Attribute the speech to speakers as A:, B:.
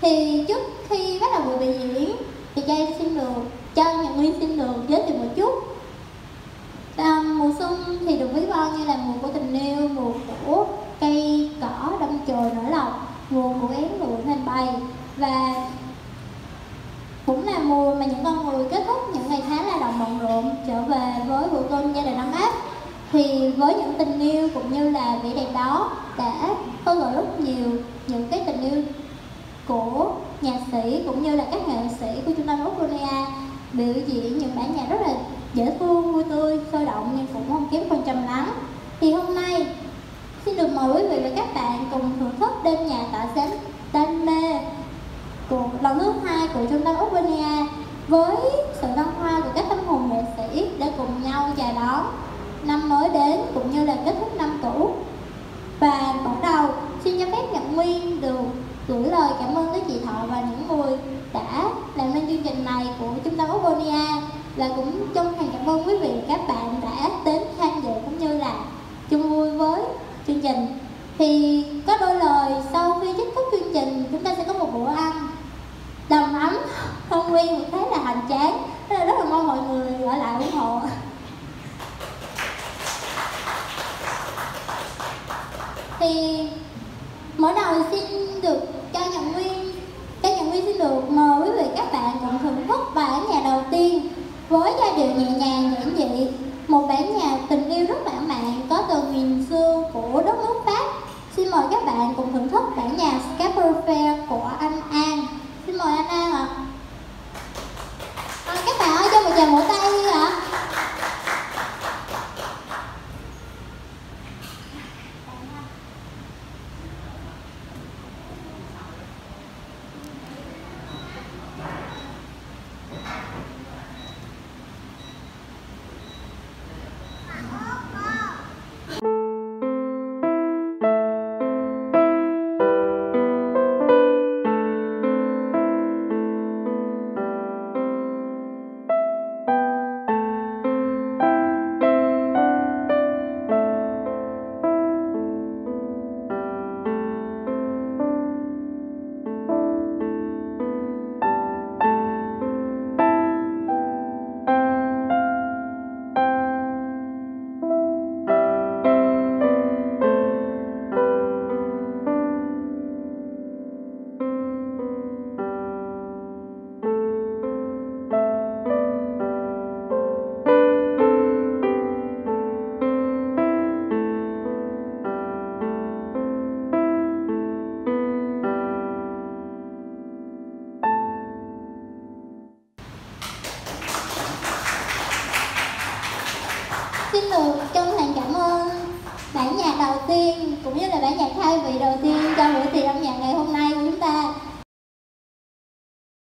A: Thì trước khi bắt đầu buổi biểu diễn thì cho Nhật Nguyên xin được giới thiệu một chút. Mùa xuân thì được ví von như là mùa của tình yêu, mùa của cây cỏ đâm chồi nở lộc, mùa của én lụa thành bầy, và cũng là mùa mà những con người kết thúc những ngày tháng lao động bận rộn trở về với bữa cơm gia đình ấm áp. Thì với những tình yêu cũng như là vẻ đẹp đó đã khơi gợi rất nhiều những cái tình yêu của nhạc sĩ cũng như là các nghệ sĩ của trung tâm Oponia biểu diễn những bản nhạc rất là dễ thương, vui tươi, sôi động nhưng cũng không kém phần trầm lắng. Thì hôm nay xin được mời quý vị và các bạn cùng thưởng thức đêm nhạc tỏa sáng đam mê của lần thứ 2 của trung tâm Oponia với sự đăng hoa của các tâm hồn nghệ sĩ để cùng nhau chào đón năm mới đến cũng như là kết thúc năm cũ. Và bắt đầu xin cho phép Nhật Nguyên được gửi lời cảm ơn tới chị Thọ và những người đã làm nên chương trình này của trung tâm Oponia, và cũng chân thành cảm ơn quý vị và các bạn đã đến tham dự cũng như là chung vui với chương trình. Thì có đôi lời sau khi kết thúc chương trình chúng ta sẽ có một bữa ăn đầm ấm không nguyên một thế là hoành tráng, rất là mong mọi người ở lại ủng hộ. Thì mở đầu xin được các Nhật Nguyên xin được mời quý vị các bạn cùng thưởng thức bản nhạc đầu tiên với giai điệu nhẹ nhàng giản dị, một bản nhạc tình yêu rất lãng mạn có từ miền xưa của đất nước Pháp. Xin mời các bạn cùng thưởng thức bản nhạc Scapular của anh An. Xin mời anh An ạ. Các bạn ơi, cho một tràng vỗ tay đi ạ. Xin được chân thành cảm ơn bản nhạc đầu tiên cũng như là bản nhạc khai vị đầu tiên cho buổi tiệc âm nhạc ngày hôm nay của chúng ta.